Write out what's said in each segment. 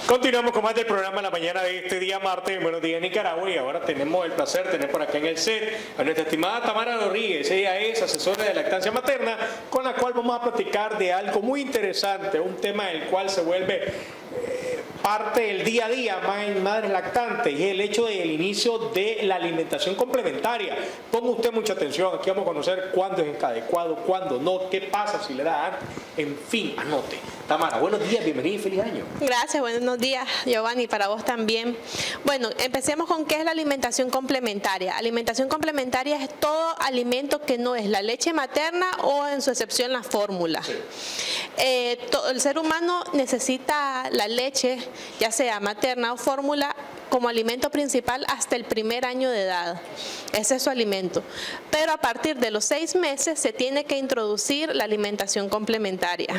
Continuamos con más del programa La Mañana de este día martes. Buenos días, Nicaragua. Y ahora tenemos el placer de tener por acá en el set a nuestra estimada Tamara Rodríguez. Ella es asesora de lactancia materna, con la cual vamos a platicar de algo muy interesante, un tema del cual se vuelve parte del día a día en madres lactantes, y es el hecho del inicio de la alimentación complementaria. Ponga usted mucha atención, aquí vamos a conocer cuándo es adecuado, cuándo no, qué pasa si le da antes, en fin, anote. Tamara, buenos días, bienvenida y feliz año. Gracias, buenos días, Giovanni, para vos también. Bueno, empecemos con qué es la alimentación complementaria. Alimentación complementaria es todo alimento que no es la leche materna o, en su excepción, la fórmula. Sí. El ser humano necesita la leche, ya sea materna o fórmula, como alimento principal hasta el primer año de edad. Ese es su alimento. Pero a partir de los 6 meses se tiene que introducir la alimentación complementaria.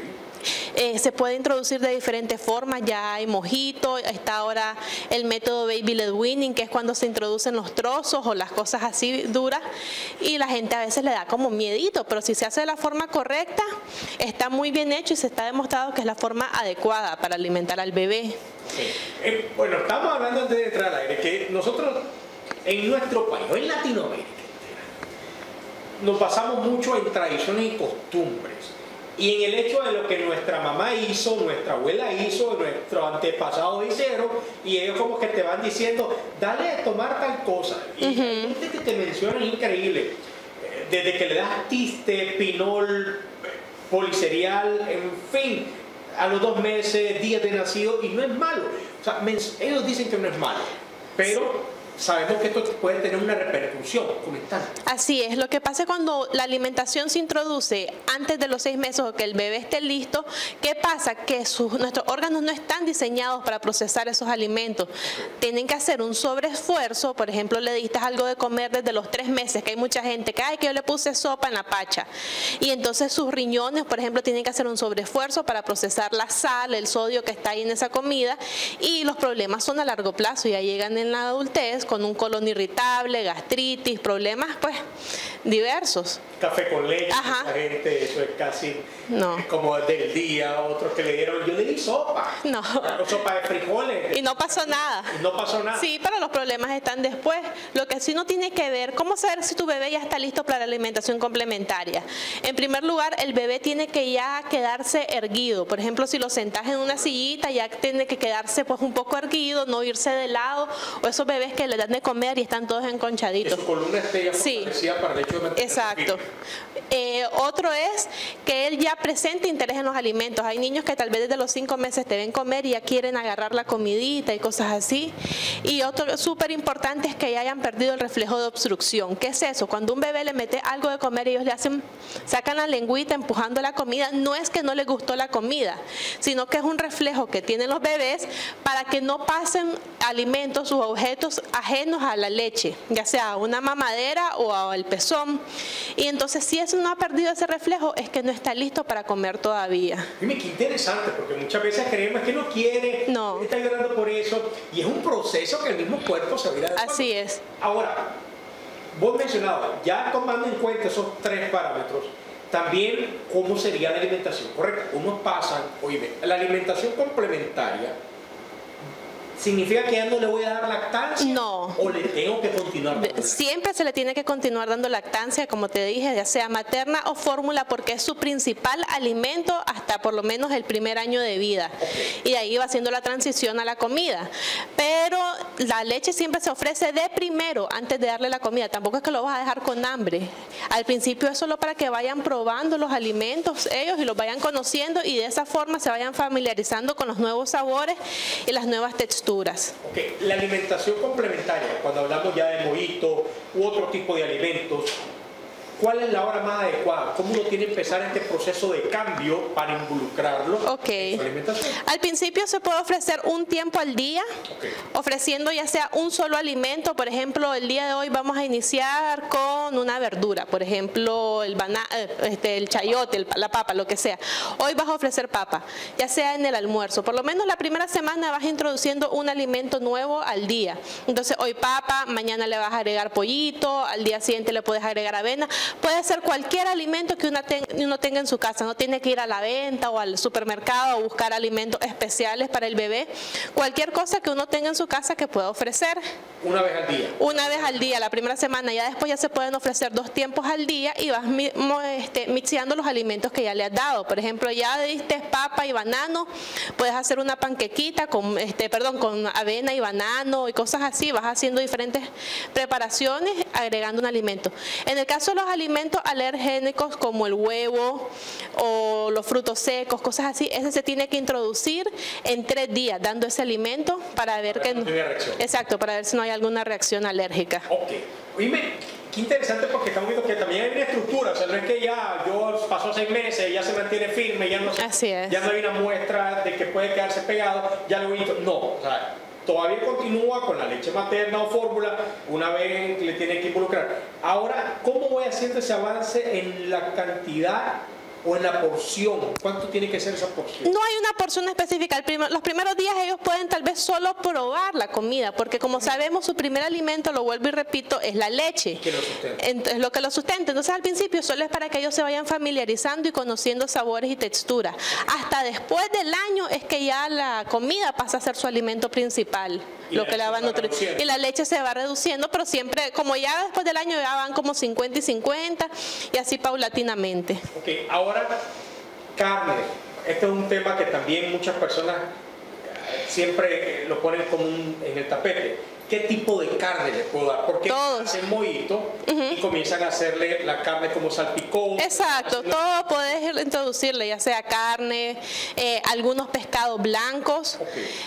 Se puede introducir de diferentes formas. Ya hay mojito, está ahora el método baby led weaning, que es cuando se introducen los trozos o las cosas así duras, y la gente a veces le da como miedito, pero si se hace de la forma correcta, está muy bien hecho y se está demostrado que es la forma adecuada para alimentar al bebé. Bueno, estamos hablando antes de entrar al aire que nosotros en nuestro país, o en Latinoamérica, nos basamos mucho en tradiciones y costumbres. Y en el hecho de lo que nuestra mamá hizo, nuestra abuela hizo, nuestros antepasados hicieron, y ellos como que te van diciendo, dale a tomar tal cosa. Y gente que te menciona es increíble. Desde que le das tiste, pinol, poliserial, en fin, a los 2 meses, días de nacido, y no es malo. O sea, ellos dicen que no es malo, pero sabemos que esto puede tener una repercusión. Comentante. Así es, lo que pasa es cuando la alimentación se introduce antes de los 6 meses o que el bebé esté listo, ¿qué pasa? Que nuestros órganos no están diseñados para procesar esos alimentos. Tienen que hacer un sobreesfuerzo. Por ejemplo, le diste algo de comer desde los 3 meses, que hay mucha gente que, que yo le puse sopa en la pacha. Y entonces sus riñones, por ejemplo, tienen que hacer un sobreesfuerzo para procesar la sal, el sodio que está ahí en esa comida, y los problemas son a largo plazo, ya llegan en la adultez con un colon irritable, gastritis, problemas pues diversos. Café con leche, esa gente, eso es casi como del día. Otros que le dieron, yo le di sopa. No. Sopa de frijoles. Y no pasó nada. Y no pasó nada. Sí, pero los problemas están después. Lo que sí no tiene que ver, ¿cómo saber si tu bebé ya está listo para la alimentación complementaria? En primer lugar, el bebé tiene que ya quedarse erguido. Por ejemplo, si lo sentás en una sillita, ya tiene que quedarse pues un poco erguido, no irse de lado, o esos bebés que le dan de comer y están todos enconchaditos. Que su columna esté ya fortalecida para el hecho de mantener. Exacto. Otro es que él ya presente interés en los alimentos. Hay niños que tal vez desde los 5 meses te ven comer y ya quieren agarrar la comidita y cosas así. Y otro súper importante es que ya hayan perdido el reflejo de obstrucción. ¿Qué es eso? Cuando un bebé le mete algo de comer, ellos le sacan la lengüita empujando la comida. No es que no les gustó la comida, sino que es un reflejo que tienen los bebés para que no pasen alimentos u objetos ajenos a la leche, ya sea una mamadera o al pezón. Y entonces, si eso no ha perdido ese reflejo, es que no está listo para comer todavía. Dime, qué interesante, porque muchas veces creemos que no quiere, está llorando por eso, y es un proceso que el mismo cuerpo se va a ir adecuando. Así es. Ahora, vos mencionabas, ya tomando en cuenta esos 3 parámetros, también cómo sería la alimentación correcta. Unos pasan, oye, la alimentación complementaria, ¿significa que ya no le voy a dar lactancia? No. ¿O le tengo que continuar dando lactancia? Siempre se le tiene que continuar dando lactancia, como te dije, ya sea materna o fórmula, porque es su principal alimento hasta por lo menos el primer año de vida. Y ahí va haciendo la transición a la comida. Pero la leche siempre se ofrece de primero, antes de darle la comida. Tampoco es que lo vas a dejar con hambre. Al principio es solo para que vayan probando los alimentos ellos y los vayan conociendo, y de esa forma se vayan familiarizando con los nuevos sabores y las nuevas texturas. La alimentación complementaria, cuando hablamos ya de mojito u otro tipo de alimentos, ¿cuál es la hora más adecuada? ¿Cómo uno tiene que empezar este proceso de cambio para involucrarlo en su alimentación? Al principio se puede ofrecer un tiempo al día, ofreciendo ya sea un solo alimento. Por ejemplo, el día de hoy vamos a iniciar con una verdura, por ejemplo, el chayote, la papa, lo que sea. Hoy vas a ofrecer papa, ya sea en el almuerzo. Por lo menos la primera semana vas introduciendo un alimento nuevo al día. Entonces, hoy papa, mañana le vas a agregar pollito, al día siguiente le puedes agregar avena, Puede ser cualquier alimento que uno tenga en su casa, no tiene que ir a la venta o al supermercado a buscar alimentos especiales para el bebé. Cualquier cosa que uno tenga en su casa que pueda ofrecer. ¿Una vez al día? Una vez al día, la primera semana. Ya después ya se pueden ofrecer 2 tiempos al día y vas mixeando los alimentos que ya le has dado. Por ejemplo, ya diste papa y banano, puedes hacer una panquequita con avena y banano y cosas así. Vas haciendo diferentes preparaciones agregando un alimento. En el caso de los alimentos alergénicos como el huevo o los frutos secos, cosas así, ese se tiene que introducir en 3 días dando ese alimento para ver que no, exacto, para ver si no hay alguna reacción alérgica. Ok. Oíme, qué interesante, porque estamos viendo que también hay una estructura, o sea, no es que ya pasó 6 meses, ya se mantiene firme, ya no, ya no hay una muestra de que puede quedarse pegado, ya lo he visto. No, o sea, todavía continúa con la leche materna o fórmula, una vez le tiene que involucrar. Ahora, ¿cómo voy haciendo ese avance en la cantidad o en la porción? ¿Cuánto tiene que ser esa porción? No hay una porción específica. Los primeros días ellos pueden tal vez solo probar la comida, porque como sabemos su primer alimento, lo vuelvo y repito, es la leche. ¿Qué lo sustenta? Es lo que lo sustenta. Entonces al principio solo es para que ellos se vayan familiarizando y conociendo sabores y texturas. Hasta después del año es que ya la comida pasa a ser su alimento principal, lo que la va a nutrir. Y la leche se va reduciendo, pero siempre, como ya después del año ya van como 50 y 50 y así paulatinamente. Ok, ahora carne. Este es un tema que también muchas personas siempre lo ponen como en el tapete. ¿Qué tipo de carne le puedo dar? Porque hacen mojito y comienzan a hacerle la carne como salpicón. Exacto, todo puedes introducirle, ya sea carne, algunos pescados blancos,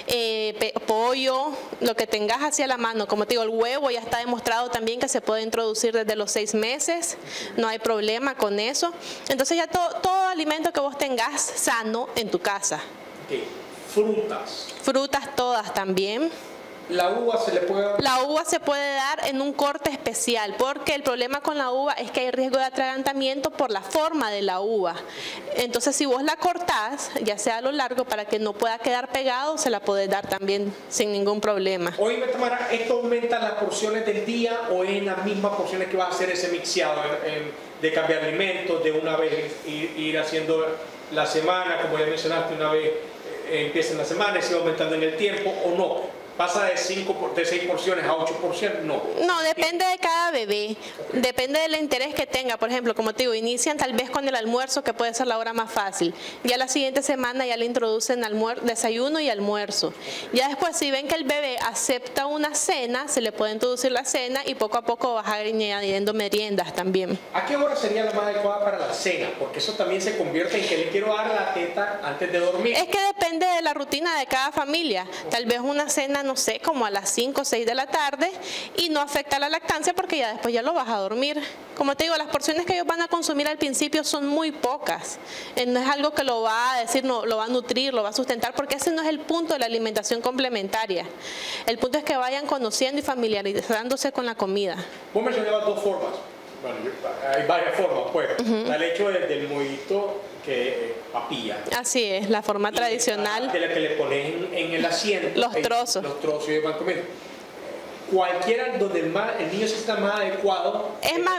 pollo, lo que tengas hacia la mano. Como te digo, el huevo ya está demostrado también que se puede introducir desde los 6 meses, no hay problema con eso. Entonces ya todo alimento que vos tengas sano en tu casa. Okay. Frutas. Frutas todas también. ¿La uva se le puede dar? La uva se puede dar en un corte especial, porque el problema con la uva es que hay riesgo de atragantamiento por la forma de la uva. Entonces, si vos la cortás, ya sea a lo largo, para que no pueda quedar pegado, se la podés dar también sin ningún problema. Oye, Tamara, ¿esto aumenta las porciones del día o en las mismas porciones que va a hacer ese mixeado de cambiar alimentos, de una vez ir haciendo la semana, como ya mencionaste, una vez empieza en la semana y se va aumentando en el tiempo, o no? ¿Pasa de 6 porciones a 8 porciones? No. No, depende de cada bebé. Depende del interés que tenga. Por ejemplo, como te digo, inician tal vez con el almuerzo, que puede ser la hora más fácil. Ya la siguiente semana ya le introducen desayuno y almuerzo. Ya después, si ven que el bebé acepta una cena, se le puede introducir la cena y poco a poco vas añadiendo meriendas también. ¿A qué hora sería la más adecuada para la cena? Porque eso también se convierte en que le quiero dar la teta antes de dormir. Es que depende de la rutina de cada familia. Tal vez una cena, no sé, como a las 5 o 6 de la tarde y no afecta la lactancia porque ya después ya lo vas a dormir. Como te digo, las porciones que ellos van a consumir al principio son muy pocas. No es algo que lo va a decir, no, lo va a nutrir, lo va a sustentar, porque ese no es el punto de la alimentación complementaria. El punto es que vayan conociendo y familiarizándose con la comida. Vos mencionabas 2 formas. Bueno, hay varias formas, pues. Está el hecho del mojito, que papilla. Así es, la forma tradicional. De la que le ponen en el asiento. Los trozos. Los trozos y van comiendo. Cualquiera donde el niño se sienta más adecuado, es más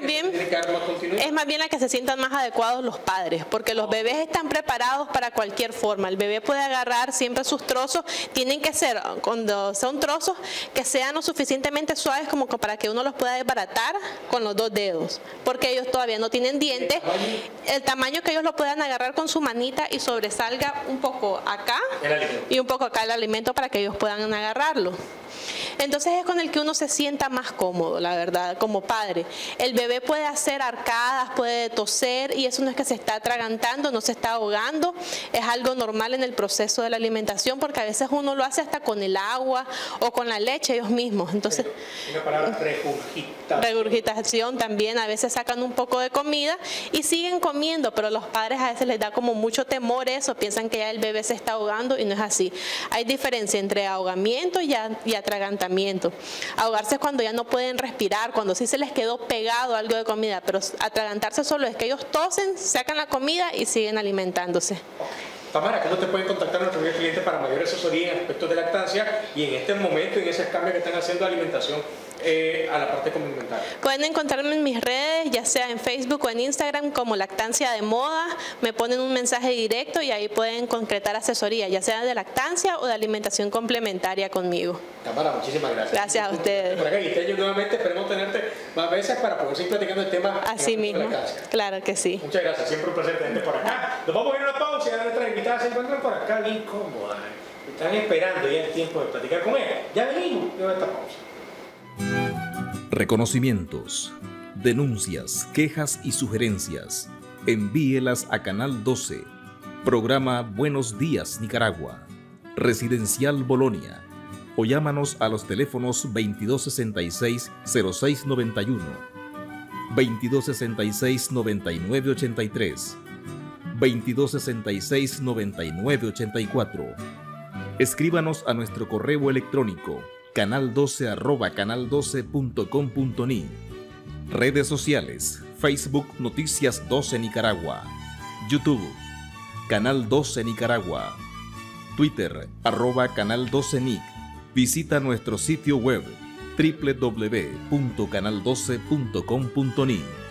bien la que se sientan más adecuados los padres, porque los bebés están preparados para cualquier forma. El bebé puede agarrar siempre sus trozos, tienen que ser, cuando son trozos, que sean lo suficientemente suaves como para que uno los pueda desbaratar con los 2 dedos, porque ellos todavía no tienen dientes. El tamaño que ellos lo puedan agarrar con su manita y sobresalga un poco acá y un poco acá el alimento para que ellos puedan agarrarlo. Entonces es con el que uno se sienta más cómodo, la verdad, como padre. El bebé puede hacer arcadas, puede toser, y eso no es que se está atragantando, no se está ahogando, es algo normal en el proceso de la alimentación, porque a veces uno lo hace hasta con el agua o con la leche ellos mismos. Entonces, una palabra, regurgitación. Regurgitación también, a veces sacan un poco de comida y siguen comiendo, pero los padres a veces les da como mucho temor eso, piensan que ya el bebé se está ahogando y no es así. Hay diferencia entre ahogamiento y atragantamiento. Ahogarse es cuando ya no pueden respirar, cuando sí se les quedó pegado algo de comida, pero atragantarse solo es que ellos tosen, sacan la comida y siguen alimentándose. Tamara, ¿cómo te pueden contactar nuestros clientes para mayor asesoría en aspectos de lactancia y en este momento, en ese cambio que están haciendo de alimentación? a la parte complementaria? Pueden encontrarme en mis redes, ya sea en Facebook o en Instagram como Lactancia de Moda. Me ponen un mensaje directo y ahí pueden concretar asesoría, ya sea de lactancia o de alimentación complementaria conmigo. Cámara, muchísimas gracias. Gracias a ustedes. Por acá, y yo nuevamente esperemos tenerte más veces para poder seguir platicando el tema. Así mismo. Claro que sí. Muchas gracias. Siempre un placer tenerte por acá. Nos vamos a ir a una pausa y a nuestras invitadas se encuentran por acá bien cómodas. Están esperando ya el tiempo de platicar con ella. Ya venimos luego de esta pausa. Reconocimientos, denuncias, quejas y sugerencias. Envíelas a Canal 12. Programa Buenos Días Nicaragua. Residencial Bolonia. O llámanos a los teléfonos 2266-0691, 2266-9983, 2266-9984. Escríbanos a nuestro correo electrónico canal12@canal12.com.ni. Redes sociales: Facebook Noticias 12 Nicaragua, YouTube Canal 12 Nicaragua, Twitter @Canal 12 Nic. Visita nuestro sitio web www.canal12.com.ni.